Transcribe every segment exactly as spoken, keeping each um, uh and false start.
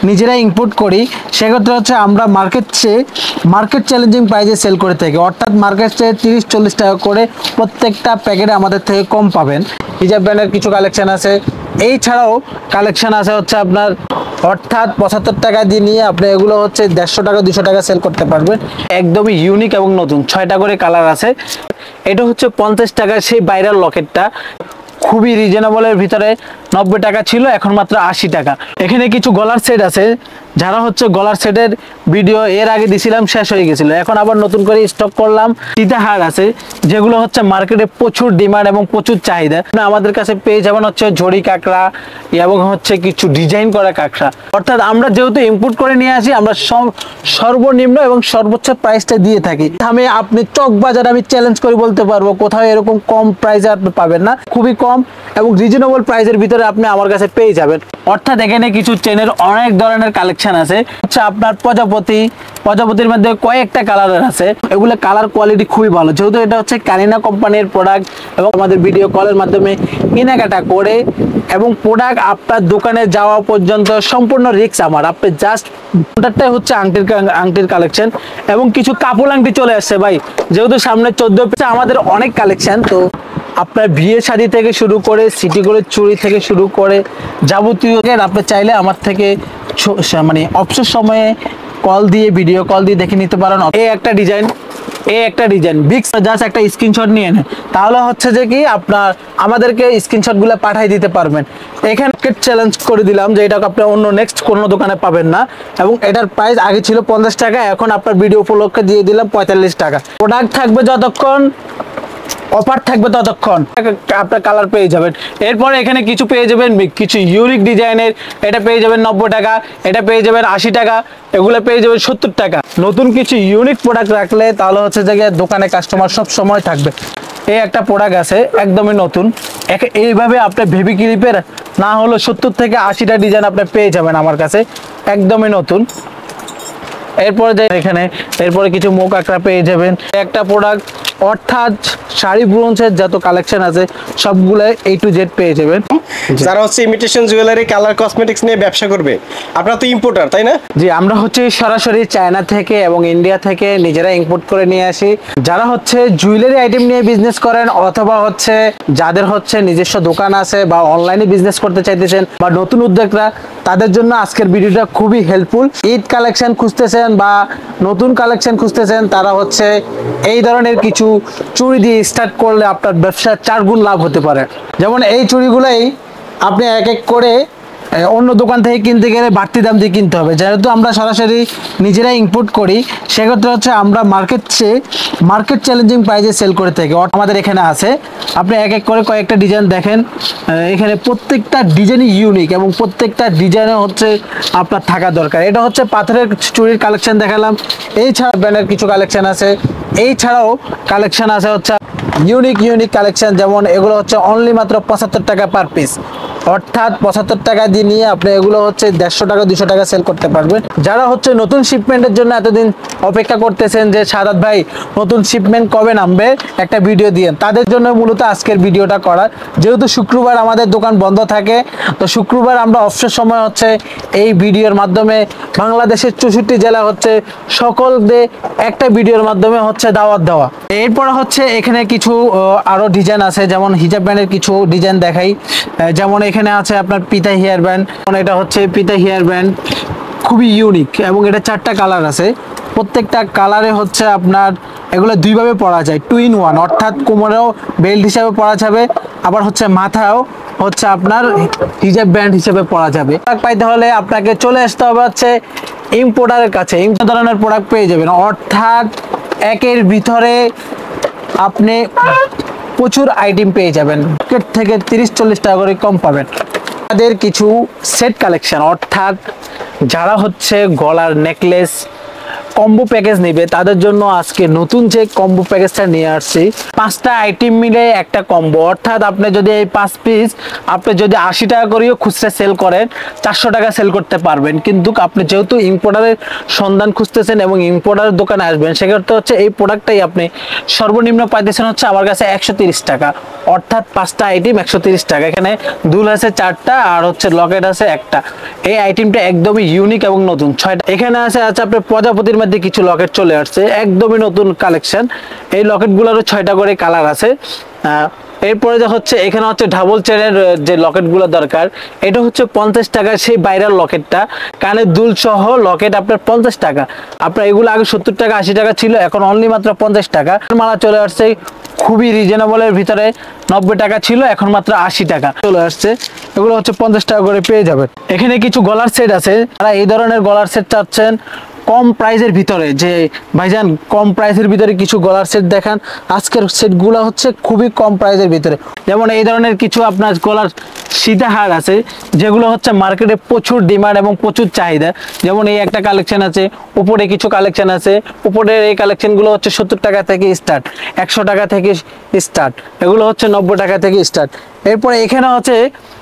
নিজেরাই ইম্পোর্ট করি, সেক্ষেত্রে হচ্ছে আমরা মার্কেট চেয়ে মার্কেট চ্যালেঞ্জিং প্রাইসে সেল করে থাকি। অর্থাৎ মার্কেট চেয়ে তিরিশ চল্লিশ টাকা করে প্রত্যেকটা প্যাকেটে আমাদের থেকে কম পাবেন। হিজাব ব্র্যান্ডের কিছু কালেকশন আছে, এই ছাড়াও কালেকশন আছে হচ্ছে আপনার অর্থাৎ পঁচাত্তর টাকা দিয়ে নিয়ে আপনি এগুলো হচ্ছে দেড়শো টাকা দুশো টাকা সেল করতে পারবেন। একদমই ইউনিক এবং নতুন, ছয়টা করে কালার আছে। এটা হচ্ছে পঞ্চাশ টাকার সেই ভাইরাল লকেটটা, খুবই রিজনেবলের ভিতরে, নব্বই টাকা ছিল, এখন মাত্র আশি টাকা। এখানে কিছু গলার সেট আছে, যারা হচ্ছে গলার সেটের ভিডিও এর আগে দিছিলাম শেষ হয়ে গেছিল, এখন আবার নতুন করে স্টক করলাম। সীতাহার আছে যেগুলো হচ্ছে মার্কেটে প্রচুর ডিমান্ড এবং প্রচুর চাহিদা। আমাদের কাছে পেয়ে যাবেন হচ্ছে ঝড়ি কাঁকড়া এবং হচ্ছে কিছু ডিজাইন করা কাঁকড়া। অর্থাৎ আমরা যেহেতু ইম্পোর্ট করে নিয়ে আসি, আমরা সর্বনিম্ন এবং সর্বোচ্চ প্রাইসটা দিয়ে থাকি। আমি আপনি চক বাজার আমি চ্যালেঞ্জ করে বলতে পারবো কোথাও এরকম কম প্রাইসে আপনি পাবেন না, খুবই কম এবং রিজনেবল প্রাইসের ভিতরে আপনি আমার কাছে পেয়ে যাবেন। অর্থাৎ এখানে কিছু চেনের অনেক ধরনের কালেকশন আছে। হচ্ছে আপনার প্রজাপতি, প্রজাপতির মধ্যে কয়েকটা কালারের আছে, এগুলো কালার কোয়ালিটি খুবই ভালো। যেহেতু এটা হচ্ছে কারিনা কোম্পানির প্রোডাক্ট এবং আমাদের ভিডিও কলের মাধ্যমে কেনাকাটা করে এবং প্রোডাক্ট আপনার দোকানে যাওয়া পর্যন্ত সম্পূর্ণ রিস্ক আমার। আপনি জাস্ট প্রোডাক্টটাই হচ্ছে আংটির আংটির কালেকশন এবং কিছু কাপড় আংটি চলে আসছে ভাই, যেহেতু সামনে চোদ্দ পেছে আমাদের অনেক কালেকশন। তো আপনার বিয়ে শাড়ি থেকে শুরু করে সিটি গোল্ডের চুড়ি থেকে শুরু করে যাবতীয় আপনি চাইলে আমার থেকে মানে অবসর সময়ে কল দিয়ে ভিডিও কল দিয়ে দেখে নিতে পারেন। এই একটা ডিজাইন, এই একটা ডিজাইন বিগ, জাস্ট একটা স্ক্রিনশট নিয়ে নেন, তাহলে হচ্ছে যে কি আপনার আমাদেরকে স্ক্রিনশটগুলো পাঠিয়ে দিতে পারবেন। এখানে চ্যালেঞ্জ করে দিলাম যে এটা আপনি অন্য নেক্সট কোনো দোকানে পাবেন না এবং এটার প্রাইস আগে ছিল পঞ্চাশ টাকা, এখন আপনার ভিডিও উপলক্ষে দিয়ে দিলাম পঁয়তাল্লিশ টাকা। প্রোডাক্ট থাকবে যতক্ষণ, অফার থাকবে ততক্ষণ আপনার কালার পেয়ে যাবেন। এরপরে এখানে কিছু পেয়ে যাবেন কিছু ইউনিক ডিজাইনের, এটা পেয়ে যাবেন নব্বই টাকা, এটা পেয়ে যাবেন আশি টাকা, এগুলো পেয়ে যাবেন সত্তর টাকা। নতুন কিছু ইউনিক প্রোডাক্ট রাখলে তাহলে হচ্ছে যে দোকানে কাস্টমার সব সময় থাকবে। এই একটা প্রোডাক্ট আছে একদমই নতুন, এইভাবে আপনি বেবি ক্লিপের না হলো সত্তর থেকে আশিটা ডিজাইন আপনি পেয়ে যাবেন আমার কাছে, একদমই নতুন। এরপরে যে এখানে এরপরে কিছু মুখ আঁকড়া পেয়ে যাবেন। একটা প্রোডাক্ট অর্থাৎ শাড়ি ব্রোঞ্জের যত কালেকশন আছে সবগুলো এ টু জেড পেয়ে যাবেন। যারা হচ্ছে ইমিটেশন জুয়েলারি কালার কসমেটিক্স নিয়ে ব্যবসা করবে, আপনারা তো ইম্পোর্টার তাই না? জি, আমরা হচ্ছে সরাসরি চায়না থেকে এবং ইন্ডিয়া থেকে নিজেরা ইম্পোর্ট করে নিয়ে আসি। যারা হচ্ছে জুয়েলারি আইটেম নিয়ে বিজনেস করেন অথবা হচ্ছে যাদের হচ্ছে নিজস্ব দোকান আছে বা অনলাইনে বিজনেস করতে চাইতেছেন বা নতুন উদ্যোক্তা, তাদের জন্য আজকের ভিডিওটা খুবই হেল্পফুল। ঈদ কালেকশন খুঁজতেছেন বা নতুন কালেকশন খুঁজতেছেন, তারা হচ্ছে এই ধরনের কিছু চুড়ি দিয়ে স্টার্ট করলে আপনার ব্যবসার চার গুণ লাভ হতে পারে। যেমন এই চুড়িগুলোই আপনি এক এক করে অন্য দোকান থেকে কিনতে গেলে বাড়তি দাম দিয়ে কিনতে হবে। যেহেতু আমরা সরাসরি নিজেরাই ইম্পোর্ট করি, সেক্ষেত্রে হচ্ছে আমরা মার্কেট চেয়ে মার্কেট চ্যালেঞ্জিং প্রাইসে সেল করে থাকি। আমাদের এখানে আছে, আপনি এক এক করে কয়েকটা ডিজাইন দেখেন, এখানে প্রত্যেকটা ডিজাইনই ইউনিক এবং প্রত্যেকটা ডিজাইনে হচ্ছে আপনার থাকা দরকার। এটা হচ্ছে পাথরের চুড়ির কালেকশন দেখালাম, এই ছাড়া ব্র্যান্ডের কিছু কালেকশন আছে, এই ছাড়াও কালেকশন আছে হচ্ছে ইউনিক ইউনিক কালেকশন। যেমন এগুলো হচ্ছে অনলি মাত্র পঁচাত্তর টাকা পার পিস, অর্থাৎ পঁচাত্তর টাকা দিয়ে নিয়ে আপনি এগুলো হচ্ছে দেড়শো টাকা দুশো টাকা সেল করতে পারবেন। যারা হচ্ছে নতুন শিপমেন্টের জন্য এতদিন অপেক্ষা করতেছেন যে সাদাত ভাই নতুন শিপমেন্ট কবে নামবে, একটা ভিডিও দিয়ে, তাদের জন্য মূলত আজকের ভিডিওটা করা। যেহেতু শুক্রবার আমাদের দোকান বন্ধ থাকে, তো শুক্রবার আমরা অবসর সময় হচ্ছে এই ভিডিওর মাধ্যমে বাংলাদেশের চৌষট্টি জেলা হচ্ছে সকলদের একটা ভিডিওর মাধ্যমে হচ্ছে দাওয়াত দেওয়া। এরপর হচ্ছে এখানে কিছু আরো ডিজাইন আছে, যেমন হিজাব ব্যান্ডের কিছু ডিজাইন দেখাই। যেমন এখানে আছে আপনার পিতা হেয়ার ব্যান্ড, এটা হচ্ছে পিতা হেয়ার ব্যান্ড, খুবই ইউনিক এবং এটা চারটা কালার আছে। প্রত্যেকটা কালারে হচ্ছে আপনার এগুলো দুইভাবে পরা যায়, টু ইন ওয়ান, অর্থাৎ কোমরেও বেল্ট হিসাবে পরা যাবে, আবার হচ্ছে মাথায়ও হচ্ছে আপনার হিজাব ব্যান্ড হিসেবে পরা যাবে। পাইতে হলে আপনাকে চলে আসতে হবে হচ্ছে ইম্পোর্টারের কাছে, ইম্পোর্ট ধরনের প্রোডাক্ট পেয়ে যাবেন। অর্থাৎ একের ভিতরে আপনি প্রচুর আইটেম পেয়ে যাবেন, মার্কেট থেকে তিরিশ চল্লিশ টাকা করে কম পাবেন। তাদের কিছু সেট কালেকশন, অর্থাৎ যারা হচ্ছে গলার নেকলেস কম্বো প্যাকেজ নেবে তাদের জন্য আজকে নতুন যে কম্বো প্যাকেজটা নিয়ে আসছি, পাঁচটা আইটেম মিলে একটা কম্বো। অর্থাৎ আপনি যদি এই পাঁচ পিস আপনি যদি আশি টাকা করেও খুচরা সেল করেন, চারশো টাকা সেল করতে পারবেন। কিন্তু আপনি যেহেতু ইম্পোর্টারের সন্ধান খুঁজতেছেন এবং ইম্পোর্টারের দোকানে আসবেন, সেক্ষেত্রে হচ্ছে এই প্রোডাক্টটাই আপনি সর্বনিম্ন পাইতেছেন হচ্ছে আমার কাছে একশো তিরিশ টাকা। অর্থাৎ পাঁচটা আইটেম একশো তিরিশ টাকা। এখানে দুল আছে চারটা আর হচ্ছে লকেট আছে একটা। এই আইটেমটা একদমই ইউনিক এবং নতুন। ছয়টা এখানে আছে আছে আপনার প্রজাপতির মধ্যে কিছু লকেট চলে আসছে, একদমই নতুন কালেকশন। এই লকেটগুলোরও ছয়টা করে কালার আছে। এরপরে যে হচ্ছে এখানে হচ্ছে ডাবল চেনের যে লকেটগুলো দরকার, এটা হচ্ছে পঞ্চাশ টাকা। সেই বাইরের লকেটটা কানের দুল সহ লকেট আপনার পঞ্চাশ টাকা। আপনার এগুলো আগে সত্তর টাকা আশি টাকা ছিল, এখন অনলি মাত্র পঞ্চাশ টাকা। মালা চলে আসছে খুবই রিজনেবলের ভিতরে, নব্বই টাকা ছিল এখন মাত্র আশি টাকা চলে আসছে। এগুলো হচ্ছে পঞ্চাশ টাকা করে পেয়ে যাবেন। এখানে কিছু গলার সেট আছে, যারা এই ধরনের গলার সেট চাচ্ছেন কম প্রাইসের ভিতরে, যে ভাইজান কম প্রাইসের ভিতরে কিছু গলার সেট দেখান, আজকের সেটগুলো হচ্ছে খুবই কম প্রাইসের ভিতরে। যেমন এই ধরনের কিছু আপনার গলার সীতাহার আছে, যেগুলো হচ্ছে মার্কেটে প্রচুর ডিমান্ড এবং প্রচুর চাহিদা। যেমন এই একটা কালেকশন আছে, উপরে কিছু কালেকশন আছে। উপরের এই কালেকশনগুলো হচ্ছে সত্তর টাকা থেকে স্টার্ট, একশো টাকা থেকে স্টার্ট, এগুলো হচ্ছে নব্বই টাকা থেকে স্টার্ট। এরপরে এখানে হচ্ছে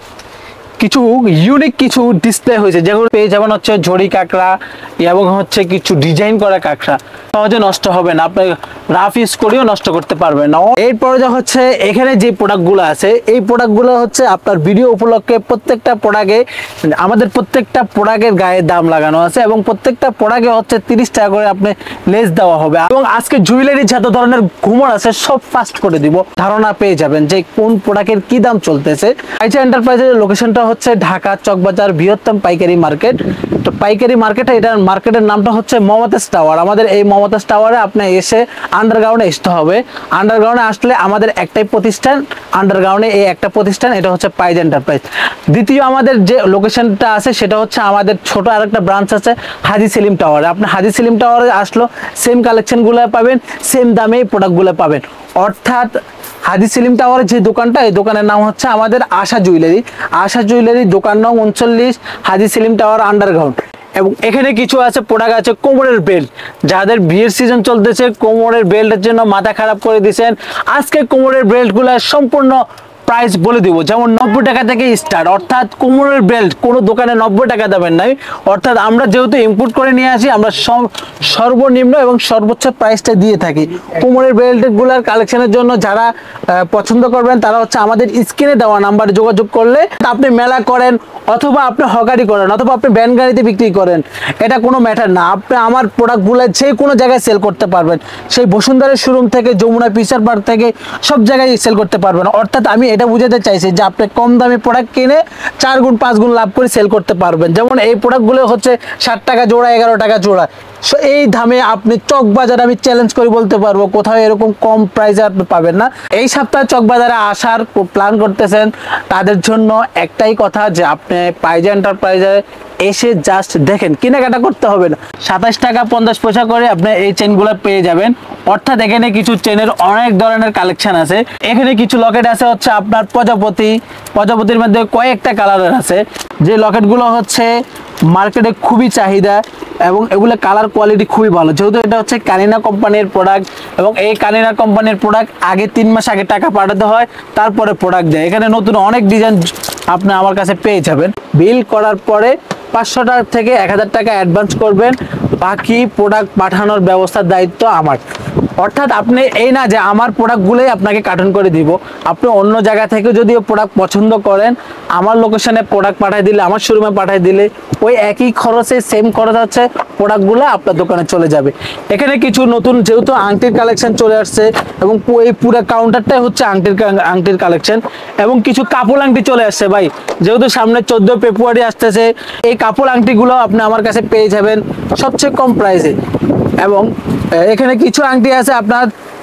কিছু ইউনিক কিছু ডিসপ্লে হয়েছে, যেগুলো পেয়ে যাবেন হচ্ছে ঝড়ি কাঁকড়া এবং হচ্ছে কিছু ডিজাইন করা কাঁকড়া। সহজে নষ্ট হবে না, আপনি রাফ ইউজ করেও নষ্ট করতে পারবেন না। এরপরে যা হচ্ছে এখানে যে প্রোডাক্টগুলো আছে, এই প্রোডাক্টগুলো হচ্ছে আপনার ভিডিও উপলক্ষে প্রত্যেকটা প্রোডাক্টে আমাদের প্রত্যেকটা প্রোডাক্টের গায়ে দাম লাগানো আছে এবং প্রত্যেকটা প্রোডাক্টে হচ্ছে তিরিশ টাকা করে আপনি লেস দেওয়া হবে। এবং আজকে জুয়েলারি যত ধরনের ঘুমর আছে সব ফাস্ট করে দিব, ধারণা পেয়ে যাবেন যে কোন প্রোডাক্টের কি দাম চলতেছে। আইচা এন্টারপ্রাইজের লোকেশনটা হচ্ছে ঢাকা চকবাজার বৃহত্তম পাইকারি মার্কেট। তো পাইকারি মার্কেটে এটার মার্কেটের নামটা হচ্ছে মমতাজ টাওয়ার। আমাদের এই মমতাজ টাওয়ারে আপনি এসে আন্ডারগ্রাউন্ডে আসতে হবে। আন্ডারগ্রাউন্ডে আসলে আমাদের একটাই প্রতিষ্ঠান, আন্ডারগ্রাউন্ডে এই একটা প্রতিষ্ঠান, এটা হচ্ছে পাইজ এন্টারপ্রাইজ। দ্বিতীয় আমাদের যে লোকেশনটা আছে সেটা হচ্ছে আমাদের ছোট আরেকটা ব্রাঞ্চ আছে হাজি সেলিম টাওয়ারে। আপনি হাজি সেলিম টাওয়ারে আসলো সেম কালেকশনগুলো পাবেন, সেম দামে প্রোডাক্টগুলো পাবেন। অর্থাৎ হাজি সেলিম টাওয়ারের যে দোকানটা, এই দোকানের নাম হচ্ছে আমাদের আশা জুয়েলারি। আশা জুয়েলারি দোকান নং উনচল্লিশ, হাজি সেলিম টাওয়ার আন্ডারগ্রাউন্ড। এবং এখানে কিছু আছে প্রোডাক্ট আছে কোমরের বেল্ট, যাদের বিয়ের সিজন চলতেছে কোমরের বেল্টের জন্য মাথা খারাপ করে দিয়েছেন, আজকে কোমরের বেল্টগুলো সম্পূর্ণ প্রাইস বলে দিব। যেমন নব্বই টাকা থেকে স্টার্ট, অর্থাৎ কোমরের বেল্ট কোনো দোকানে নব্বই টাকা দেবেন নাই। অর্থাৎ আমরা যেহেতু ইম্পোর্ট করে নিয়ে আসি, আমরা সর্বনিম্ন এবং সর্বোচ্চ প্রাইসটা দিয়ে থাকি। কোমরের বেল্টগুলোর কালেকশনের জন্য যারা পছন্দ করবেন তারা হচ্ছে আমাদের স্ক্রিনে দেওয়া নাম্বারে যোগাযোগ করলে, আপনি মেলা করেন অথবা আপনি হকারি করেন অথবা আপনি ভ্যান গাড়িতে বিক্রি করেন, এটা কোনো ম্যাটার না, আপনি আমার প্রোডাক্টগুলো যে কোনো জায়গায় সেল করতে পারবেন। সেই বসুন্ধরার শোরুম থেকে, যমুনা ফিচার পার্ক থেকে সব জায়গায় সেল করতে পারবেন। অর্থাৎ আমি এটা বুঝাতে চাইছি যে আপনি কম দামে প্রোডাক্ট কিনে চার গুণ পাঁচ গুণ লাভ করে সেল করতে পারবেন। যেমন এই প্রোডাক্টগুলো হচ্ছে ষাট টাকা জোড়া, এগারো টাকা জোড়া। এই দামে আপনি চক বাজার, আমি চ্যালেঞ্জ করে বলতে পারবো কোথাও এরকম কম প্রাইসে আপনি পাবেন না। এই সপ্তাহে চক বাজারে আসার প্ল্যান করতেছেন তাদের জন্য একটাই কথা যে আপনি পাইজ এন্টারপ্রাইজে এসে জাস্ট দেখেন, কেনাকাটা করতে হবে না। সাতাশ টাকা পঞ্চাশ পয়সা করে আপনি এই চেনগুলো পেয়ে যাবেন। অর্থাৎ এখানে কিছু চেনের অনেক ধরনের কালেকশন আছে। এখানে কিছু লকেট আছে হচ্ছে আপনার প্রজাপতি, প্রজাপতির মধ্যে কয়েকটা কালারের আছে, যে লকেটগুলো হচ্ছে মার্কেটে খুবই চাহিদা এবং এগুলো কালার কোয়ালিটি খুবই ভালো। যেহেতু এটা হচ্ছে কানিনা কোম্পানির প্রোডাক্ট এবং এই কানিনা কোম্পানির প্রোডাক্ট আগে তিন মাস আগে টাকা পাঠাতে হয়, তারপরে প্রোডাক্ট দেয়। এখানে নতুন অনেক ডিজাইন আপনি আমার কাছে পেয়ে যাবেন। বিল করার পরে পাঁচশো টাকা থেকে এক হাজার টাকা অ্যাডভান্স করবেন, বাকি প্রোডাক্ট পাঠানোর ব্যবস্থার দায়িত্ব আমার। অর্থাৎ আপনি এই না যে আমার প্রোডাক্টগুলোই আপনাকে কার্টন করে দিব, আপনি অন্য জায়গা থেকে যদি প্রোডাক্ট পছন্দ করেন আমার লোকেশনে প্রোডাক্ট পাঠিয়ে দিলে, আমার শোরুমে পাঠিয়ে দিলে ওই একই খরচে সেম খরচ হচ্ছে প্রোডাক্টগুলো আপনার দোকানে চলে যাবে। এখানে কিছু নতুন যেহেতু আংটির কালেকশন চলে আসছে এবং এই পুরো কাউন্টারটাই হচ্ছে আংটির আংটির কালেকশন এবং কিছু কাপড় আংটি চলে আসছে ভাই। যেহেতু সামনে চোদ্দোই ফেব্রুয়ারি আসতেছে, এই কাপড় আংটিগুলো আপনি আমার কাছে পেয়ে যাবেন সবচেয়ে কম প্রাইসে। এবং এখানে কিছু আংটি আছে আপনার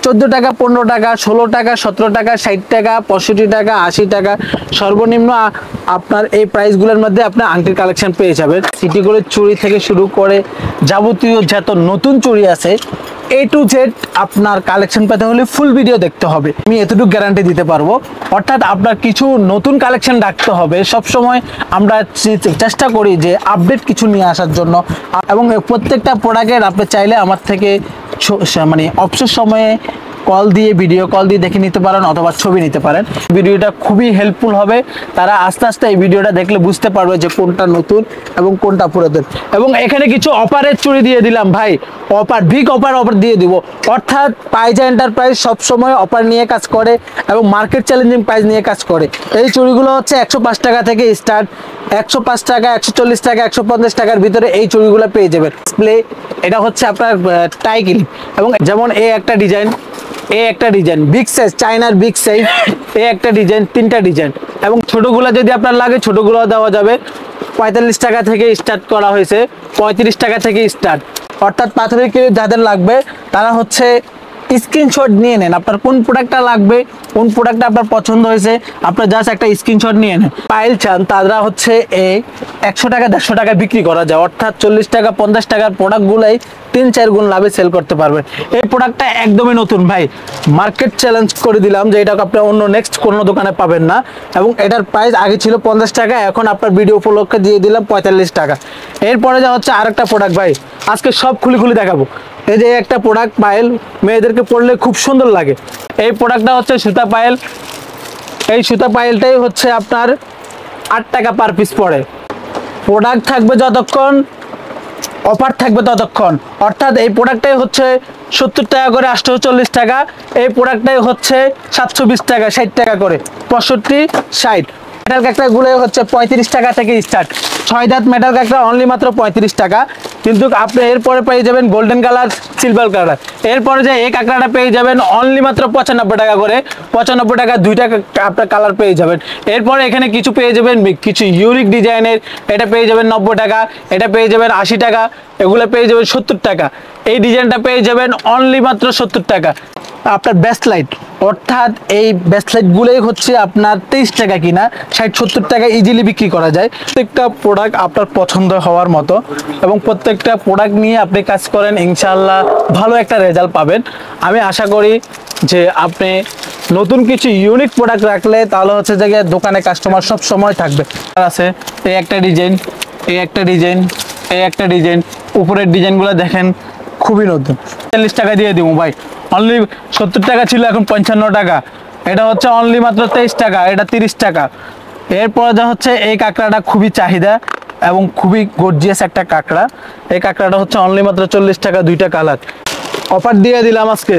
চোদ্দ টাকা, পনেরো টাকা, ষোলো টাকা, সতেরো টাকা, ষাট টাকা, পঁয়ষট্টি টাকা, আশি টাকা, সর্বনিম্ন আ- আপনার এই প্রাইসগুলোর মধ্যে আপনার আংটির কালেকশন পেয়ে যাবেন। সিটি গোল্ডের চুড়ি থেকে শুরু করে যাবতীয় যত নতুন চুড়ি আছে এ টু জেড আপনার কালেকশন পেতে হলে ফুল ভিডিও দেখতে হবে, আমি এতটুকু গ্যারান্টি দিতে পারবো। অর্থাৎ আপনার কিছু নতুন কালেকশন রাখতে হবে। সব সময় আমরা চে- চেষ্টা করি যে আপডেট কিছু নিয়ে আসার জন্য, আ- এবং প্রত্যেকটা প্রোডাক্টের আপনি চাইলে আমার থেকে ছ- স- মানে অবসর সময়ে কল দিয়ে ভিডিও কল দিয়ে দেখে নিতে পারেন অথবা ছবি নিতে পারেন। ভিডিওটা খুবই হেল্পফুল হবে, তারা আস্তে আস্তে এই ভিডিওটা দেখলে বুঝতে পারবে যে কোনটা নতুন এবং কোনটা পুরাতন। এবং এখানে কিছু অফারের চুড়ি দিয়ে দিলাম ভাই, অফার বিগ অফার অফার দিয়ে দিব। অর্থাৎ পাইজা এন্টারপ্রাইজ সবসময় অফার নিয়ে কাজ করে এবং মার্কেট চ্যালেঞ্জিং প্রাইস নিয়ে কাজ করে। এই চুড়িগুলো হচ্ছে একশো পাঁচ টাকা থেকে স্টার্ট, একশো পাঁচ টাকা, একশো চল্লিশ টাকা, একশো পঞ্চাশ টাকার ভিতরে এই চুড়িগুলো পেয়ে যাবেন। ডিসপ্লে এটা হচ্ছে আপনার টাই ক্লিপ, এবং যেমন এই একটা ডিজাইন, এ একটা ডিজাইন বিগ সাইজ, চায়নার বিগ সাইজ, এ একটা ডিজাইন, তিনটা ডিজাইন, এবং ছোটগুলো যদি আপনার লাগে ছোটগুলো দেওয়া যাবে। পঁয়তাল্লিশ টাকা থেকে স্টার্ট করা হয়েছে, পঁয়ত্রিশ টাকা থেকে স্টার্ট। অর্থাৎ পাথরের ক্লিপ যাদের লাগবে তারা হচ্ছে স্ক্রিনশট নিয়ে নেন, আপনার কোন প্রোডাক্টটা লাগবে, কোন প্রোডাক্টটা আপনার পছন্দ হয়েছে, আপনার জাস্ট একটা স্ক্রিনশট নিয়ে নেন। পাইল চান তারা হচ্ছে এই একশো টাকা দেড়শো টাকা বিক্রি করা যায়, অর্থাৎ চল্লিশ টাকা পঞ্চাশ টাকার প্রোডাক্টগুলোই তিন চার গুণ লাভে সেল করতে পারবেন। এই প্রোডাক্টটা একদমই নতুন ভাই, মার্কেট চ্যালেঞ্জ করে দিলাম যে এটা আপনি অন্য নেক্সট কোনো দোকানে পাবেন না। এবং এটার প্রাইস আগে ছিল পঞ্চাশ টাকা, এখন আপনার ভিডিও উপলক্ষে দিয়ে দিলাম পঁয়তাল্লিশ টাকা। এরপরে যা হচ্ছে আরেকটা প্রোডাক্ট ভাই, আজকে সব খুলে খুলে দেখাবো। এই যে একটা প্রোডাক্ট পায়েল, মেয়েদেরকে পরলে খুব সুন্দর লাগে। এই প্রোডাক্টটা হচ্ছে সুতা পায়েল, এই সুতা পায়েলটাই হচ্ছে আপনার আট টাকা পার পিস পড়ে। প্রোডাক্ট থাকবে যতক্ষণ, অফার থাকবে ততক্ষণ। অর্থাৎ এই প্রোডাক্টটাই হচ্ছে সত্তর টাকা করে, আটশো চল্লিশ টাকা। এই প্রোডাক্টটাই হচ্ছে সাতশো বিশ টাকা, ষাট টাকা করে, পঁয়ষট্টি, ষাট। মেটাল ক্যাকটাগুলো হচ্ছে পঁয়ত্রিশ টাকা থেকে স্টার্ট, ছয় দাঁত মেটাল ক্যাকটা অনলি মাত্র পঁয়ত্রিশ টাকা। কিন্তু আপনি এরপরে পেয়ে যাবেন গোল্ডেন কালার, সিলভার কালার। এরপরে যে এই কাঁকড়াটা পেয়ে যাবেন অনলি মাত্র পঁচানব্বই টাকা করে, পঁচানব্বই টাকা দুইটা আপনার কালার পেয়ে যাবেন। এরপরে এখানে কিছু পেয়ে যাবেন কিছু ইউনিক ডিজাইনের, এটা পেয়ে যাবেন নব্বই টাকা, এটা পেয়ে যাবেন আশি টাকা, এগুলো পেয়ে যাবেন সত্তর টাকা। এই ডিজাইনটা পেয়ে যাবেন অনলি মাত্র সত্তর টাকা। আপনার বেস্ট লাইট, অর্থাৎ এই বেস্ট লাইটগুলোই হচ্ছে আপনার তেইশ টাকা কিনা, ষাট সত্তর টাকা ইজিলি বিক্রি করা যায়। প্রত্যেকটা প্রোডাক্ট আপনার পছন্দ হওয়ার মতো, এবং প্রত্যেকটা প্রোডাক্ট নিয়ে আপনি কাজ করেন ইনশাআল্লাহ ভালো একটা রেজাল্ট পাবেন। আমি আশা করি যে আপনি নতুন কিছু ইউনিক প্রোডাক্ট রাখলে তাহলে হচ্ছে যে দোকানে কাস্টমার সব সময় থাকবে। আছে এই একটা ডিজাইন, এই একটা ডিজাইন, এই একটা ডিজাইন, উপরের ডিজাইনগুলো দেখেন খুবই নতুন। চল্লিশ টাকা দিয়ে দিব ভাই, অনলি সত্তর টাকা ছিল এখন পঞ্চান্ন টাকা। এটা হচ্ছে অনলি মাত্র তেইশ টাকা, এটা তিরিশ টাকা। এরপরে যা হচ্ছে এই কাঁকড়াটা খুবই চাহিদা এবং খুবই গর্জিয়াস একটা কাঁকড়া। এই কাঁকড়াটা হচ্ছে অনলি মাত্র চল্লিশ টাকা, দুইটা কালার। অফার দিয়ে দিলাম আজকে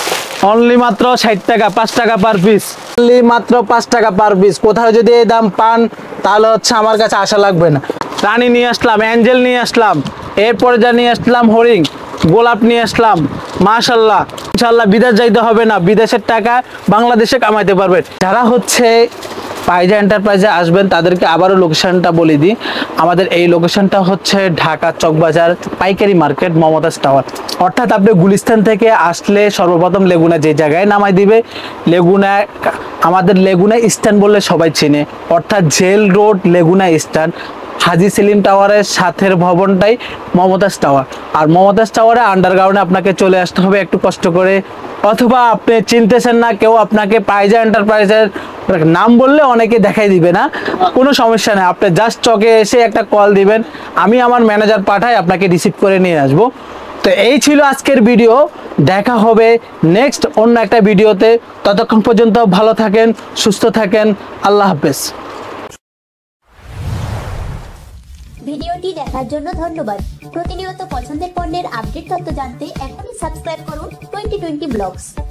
অনলি মাত্র ষাট টাকা, পাঁচ টাকা পার পিস, অনলি মাত্র পাঁচ টাকা পার পিস। কোথাও যদি এই দাম পান তাহলে হচ্ছে আমার কাছে আশা লাগবে না। রানী নিয়ে আসলাম, অ্যাঞ্জেল নিয়ে আসলাম, এরপরে যা নিয়ে আসলাম হরিং, গোলাপ নিয়ে আসলাম। মাশাল্লাহ, ইনশাল্লাহ বিদেশ যাইতে হবে না, বিদেশের টাকা বাংলাদেশে কামাইতে পারবেন। যারা হচ্ছে পাইজা এন্টারপ্রাইজে আসবেন তাদেরকে আবারও লোকেশনটা বলে দিই। আমাদের এই লোকেশনটা হচ্ছে ঢাকা চকবাজার পাইকারি মার্কেট, মমতাজ টাওয়ার। অর্থাৎ আপনি গুলিস্তান থেকে আসলে সর্বপ্রথম লেগুনা যে জায়গায় নামাই দিবে, লেগুনা, আমাদের লেগুনা স্ট্যান্ড বললে সবাই চিনে, অর্থাৎ jail road Laguna stand. Haji Selim টাওয়ারের সাথের ভবনটাই মমতাজ টাওয়ার, আর মমতাজ টাওয়ারে আন্ডারগ্রাউন্ডে আপনাকে চলে আসতে হবে একটু কষ্ট করে, অথবা আপনি চিনতেছেন না কেউ, আপনাকে পাইজা এন্টারপ্রাইজের নাম বললে অনেকে দেখাই দিবে না, কোনো সমস্যা নেই। আপনি জাস্ট চকে এসে একটা কল দিবেন, আমি আমার ম্যানেজার পাঠাই আপনাকে রিসিভ করে নিয়ে আসবো। তো এই ছিল আজকের ভিডিও, দেখা হবে নেক্সট অন্য একটা ভিডিওতে। ততক্ষণ পর্যন্ত ভালো থাকেন, সুস্থ থাকেন, আল্লাহ হাফেজ। ভিডিওটি দেখার জন্য ধন্যবাদ। প্রতিনিয়ত পছন্দের পণ্যের আপডেট তথ্য জানতে এখনই সাবস্ক্রাইব করুন টোয়েন্টি টোয়েন্টি ব্লগস।